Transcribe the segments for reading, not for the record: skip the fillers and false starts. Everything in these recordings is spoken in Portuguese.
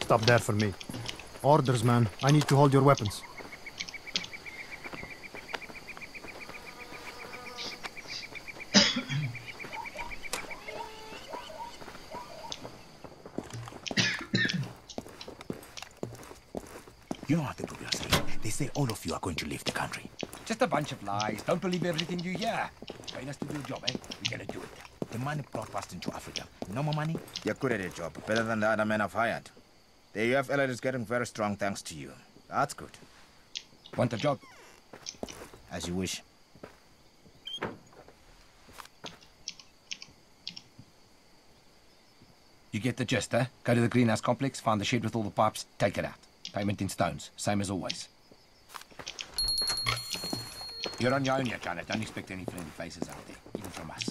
stop there for me. Orders, man. I need to hold your weapons. You don't have to prove yourself. They say all of you are going to leave the country. Just a bunch of lies. Don't believe everything you hear. Paying us to do a job, eh? We gotta do it. The money brought us into Africa. No more money? You're good at your job, better than the other men I've hired. The UF elite is getting very strong thanks to you. That's good. Want a job? As you wish. You get the gist, eh? Go to the greenhouse complex, find the shed with all the pipes, take it out. Payment in stones, same as always. You're on your own here, China. Don't expect any friendly faces out there, even from us.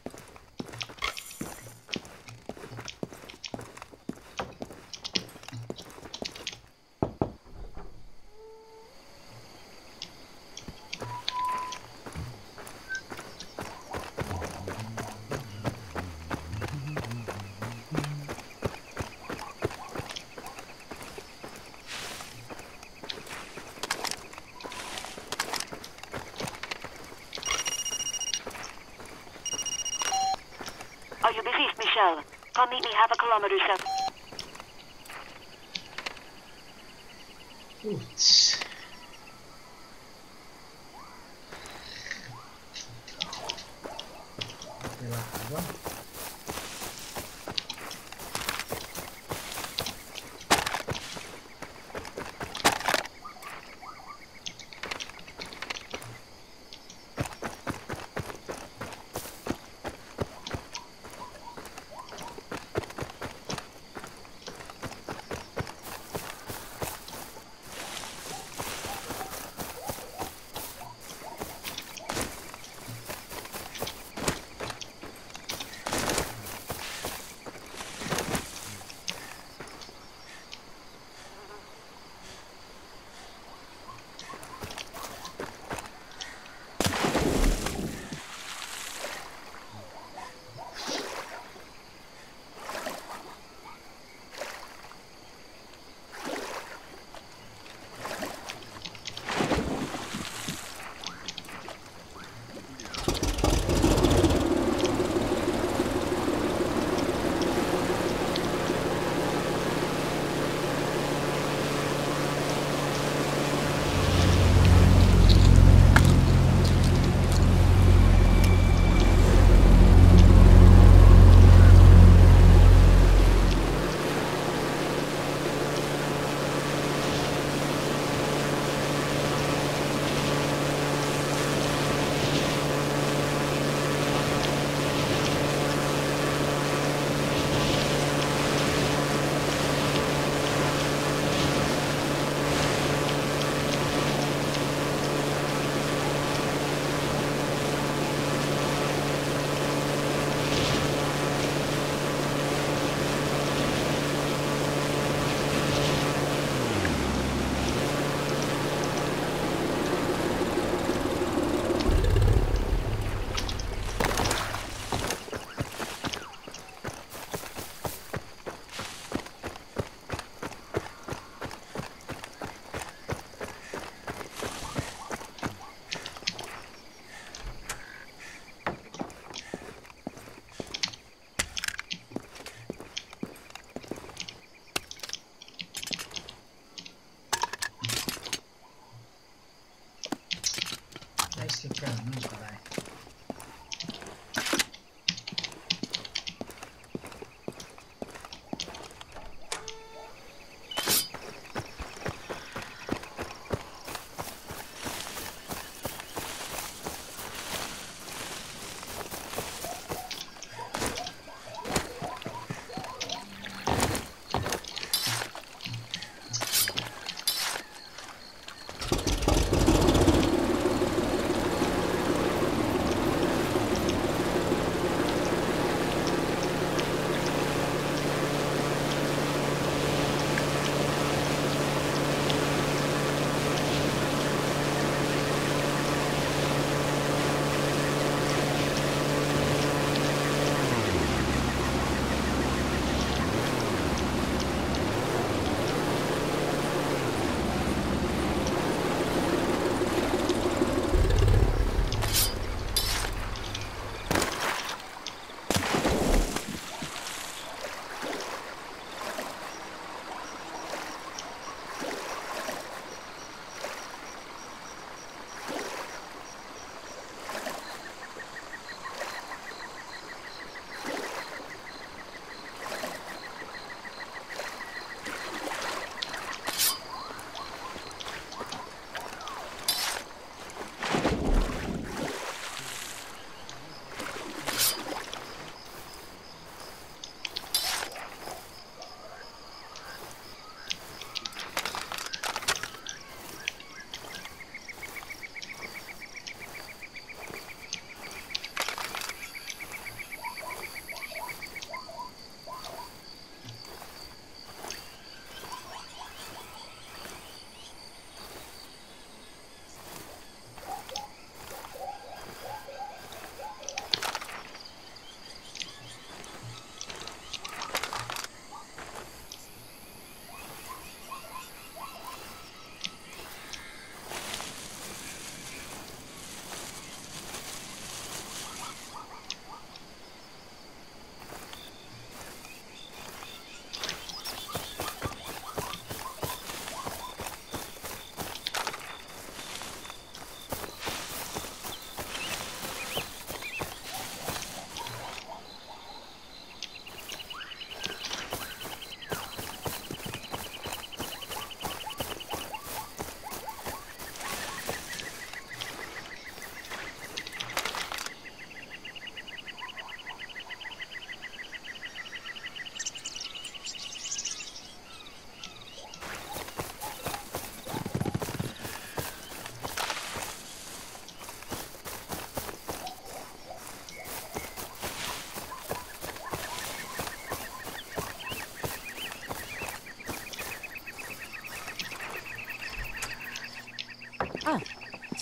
Are you busy, Michelle? Come meet me half a kilometer south. Putz. Pela água.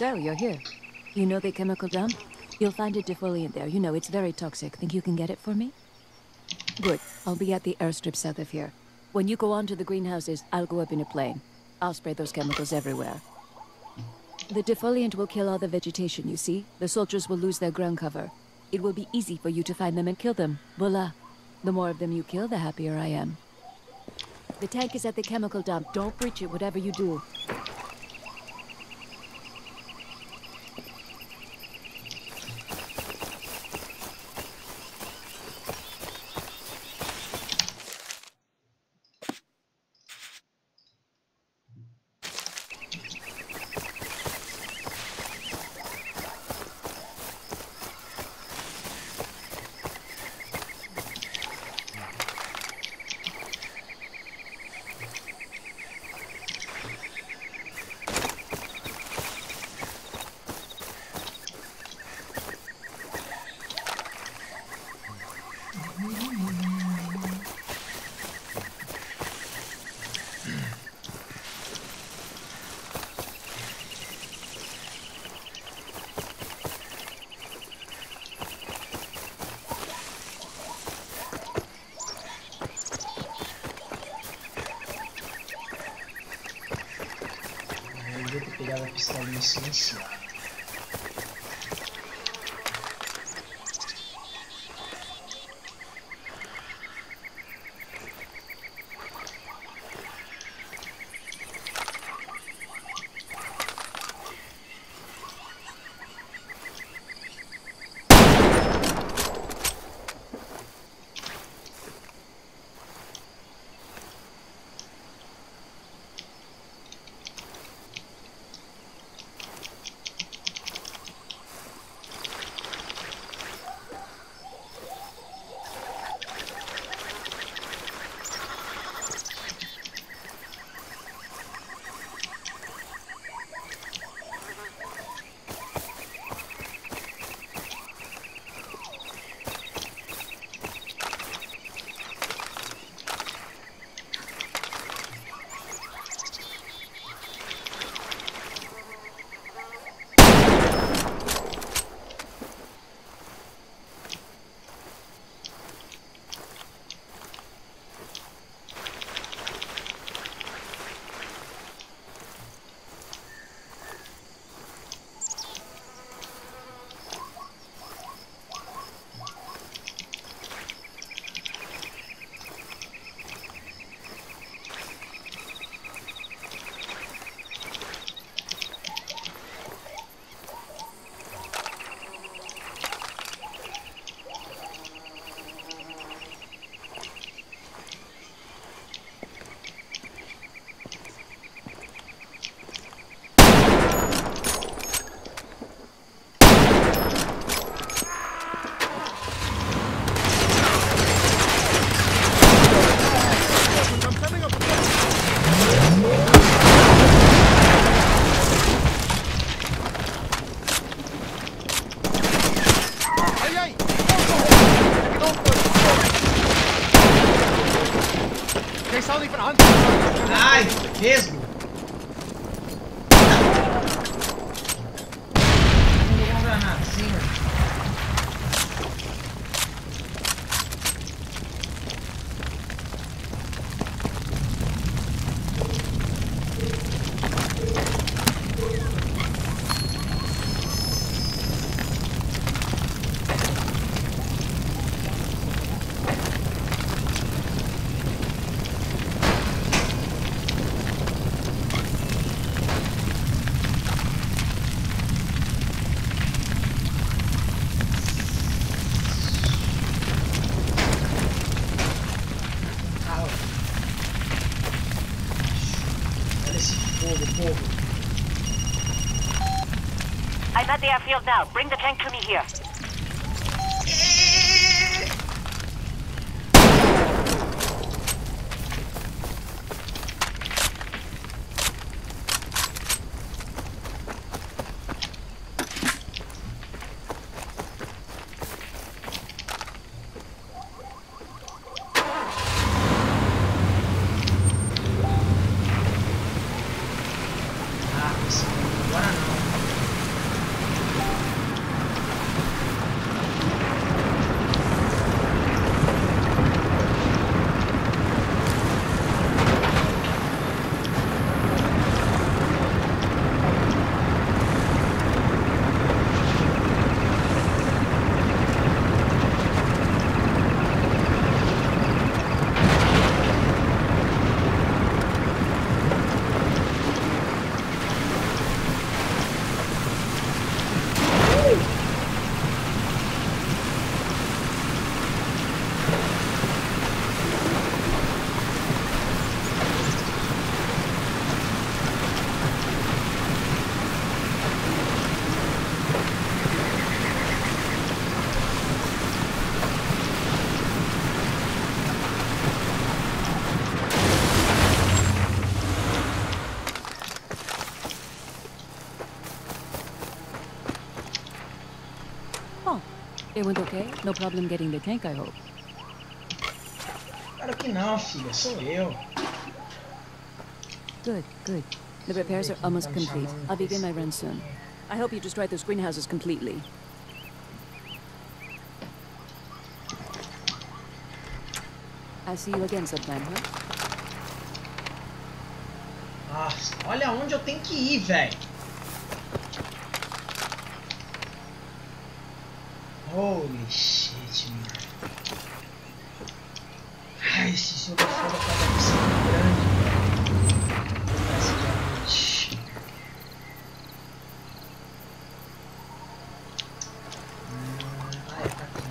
So, you're here. You know the chemical dump? You'll find a defoliant there. You know, it's very toxic. Think you can get it for me? Good. I'll be at the airstrip south of here. When you go on to the greenhouses, I'll go up in a plane. I'll spray those chemicals everywhere. The defoliant will kill all the vegetation, you see? The soldiers will lose their ground cover. It will be easy for you to find them and kill them. Voila. The more of them you kill, the happier I am. The tank is at the chemical dump. Don't breach it, whatever you do. Pegava a pistolinha silenciada. Ai, mesmo? Não vou granada, sim. I'm at the airfield now. Bring the tank to me here. Ah, agora não. It went okay? No problem getting the tank, I hope. Claro que não, filha. Sou eu. Good, good. The repairs are almost complete. I'll begin my run soon. I hope you destroyed those greenhouses completely. I'll see you again sometime, huh? Nossa, olha onde eu tenho que ir, velho. Holy shit, mano. Ai, esse jogo é foda pra dar pra ser grande, velho. Parece que é noite. Ah, é, tá aqui.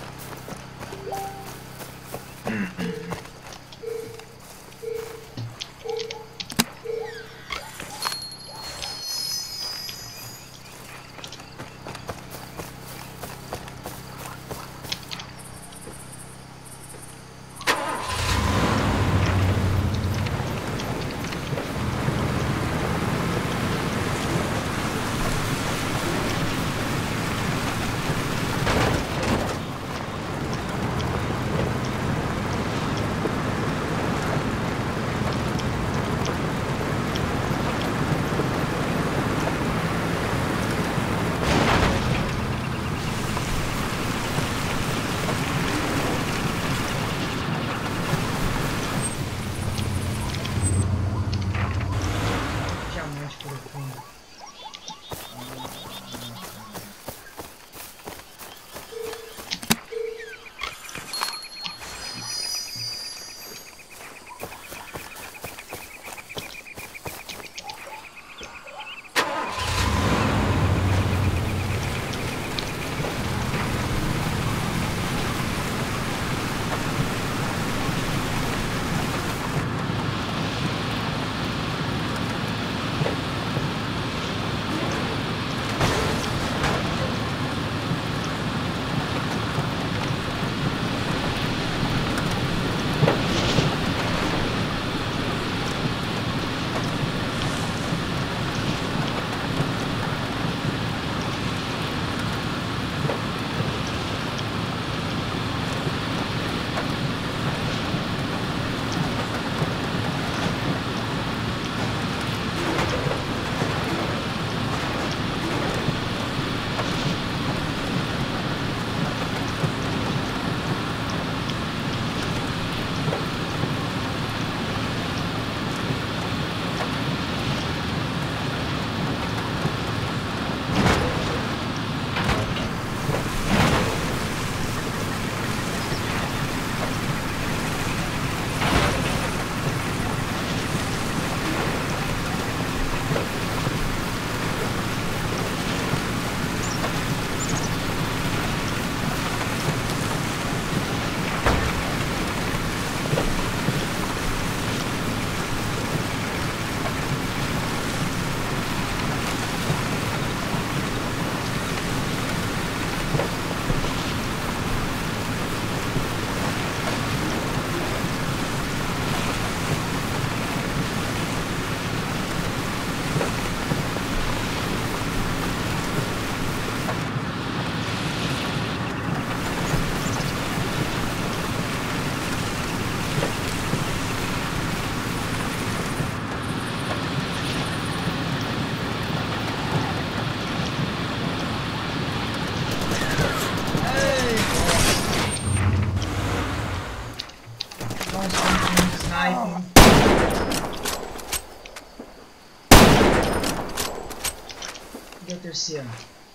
Cadê o terceiro?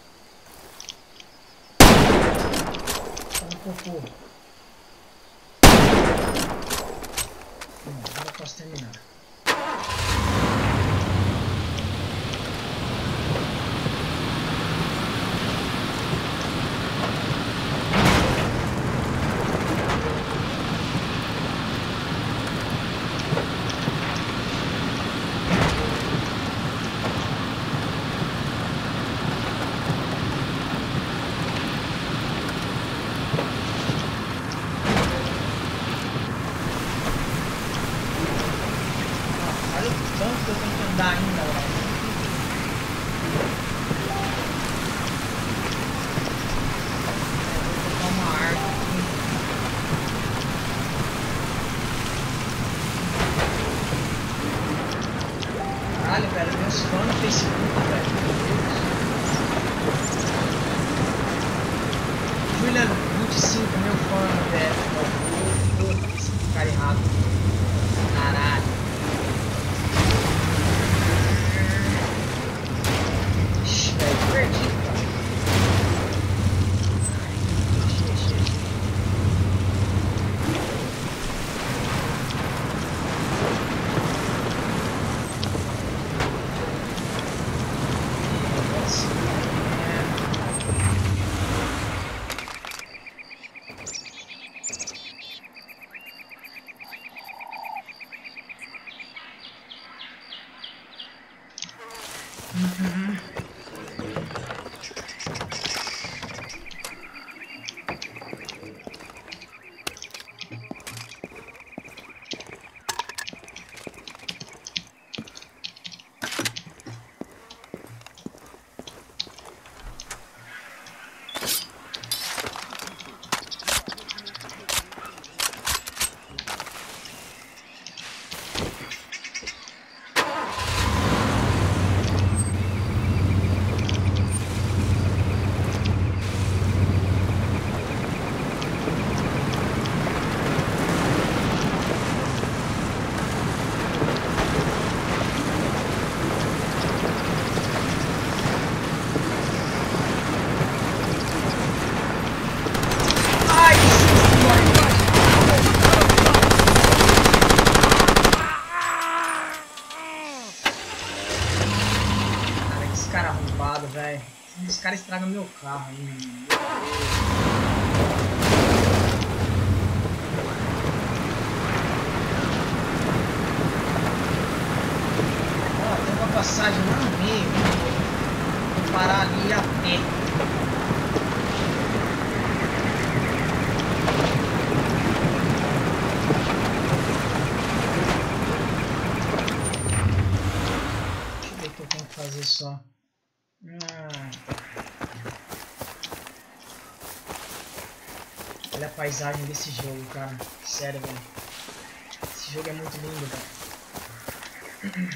Tá no cocô. Agora eu posso terminar. spam no Facebook, velho. Juliano, 25 mil fãs, velho. Esse cara errado. Caralho. Ixi, velho, perdi, cara. Os caras estragam meu carro aí, mano. Ó, tem uma passagem lá no meio. Vou parar ali a pé. Deixa eu ver o que eu tenho que fazer só. Olha a paisagem desse jogo, cara. Sério, velho. Esse jogo é muito lindo, velho.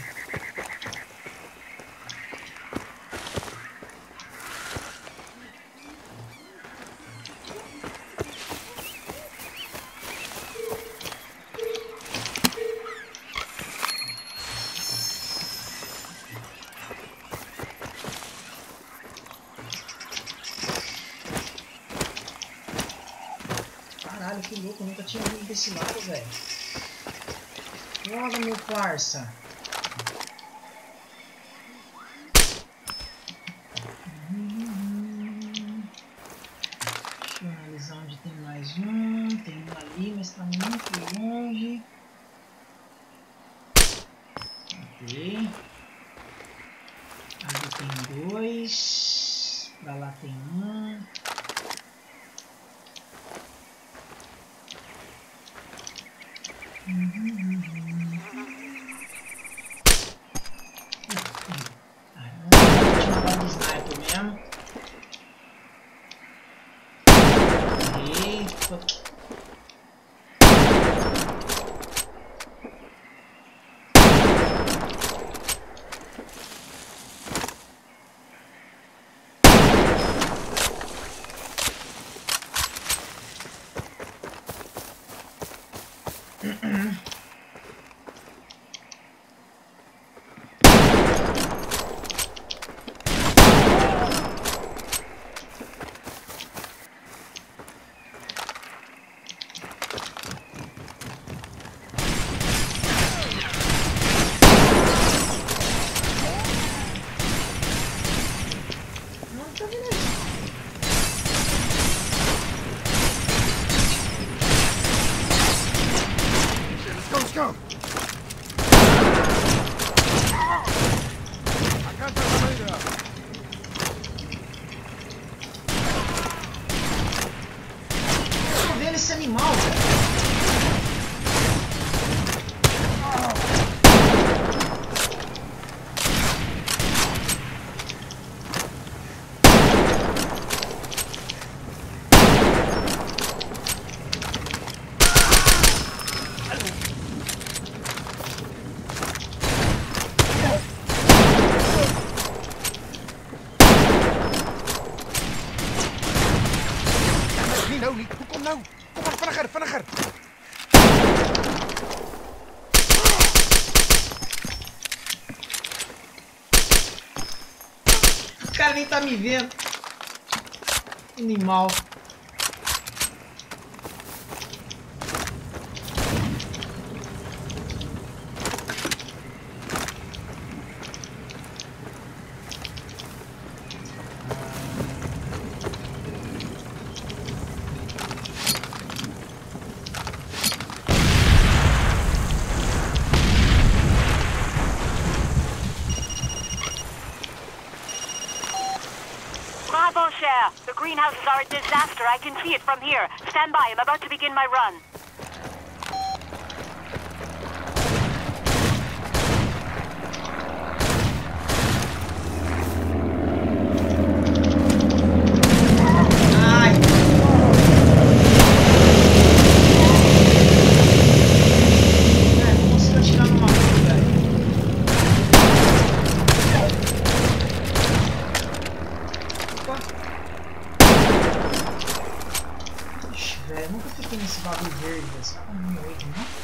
Caralho, que louco, eu nunca tinha vindo desse lado, velho. Logo, meu parça. Deixa eu analisar onde tem mais um. Tem um ali, mas tá muito longe. Ok. Ali tem dois. Pra lá tem um. Sniper mesmo. Eita. Let's go! I got that radar. Eu tô vendo esse animal, velho. Staniger! O cara nem tá me vendo. Animal. Bravo, Cher. The greenhouses are a disaster. I can see it from here. Stand by. I'm about to begin my run. Ai. Cara, não consigo atirar no maluco, velho. Opa. Ixi, velho, nunca fiquei nesse bagulho verde, velho. Será que eu não morri aqui, não?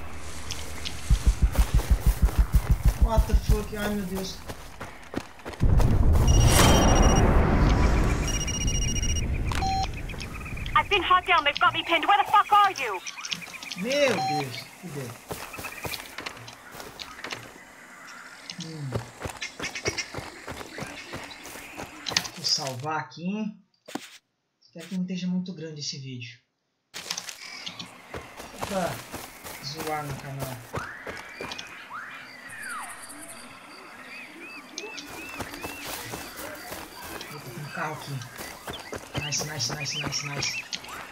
What the fuck? Ai, meu Deus. I've been shot down. They've got me pinned. Where the fuck are you? Meu Deus, fudeu. Vou salvar aqui, hein? Espero que não esteja muito grande esse vídeo. Pra zoar no canal. Eita, tem um carro aqui. Nice, nice, nice, nice, nice.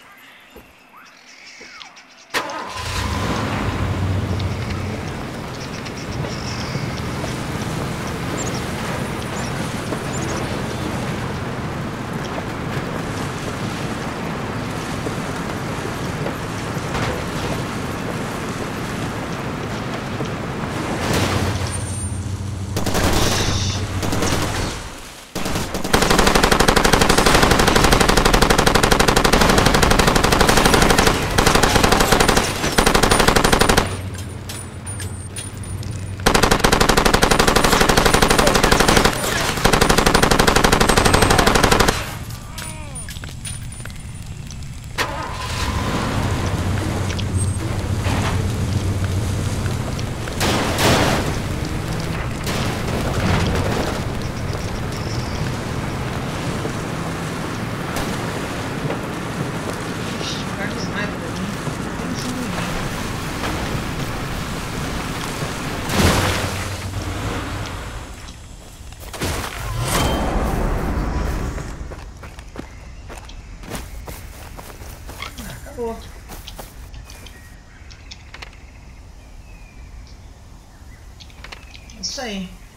Acabou. É isso aí.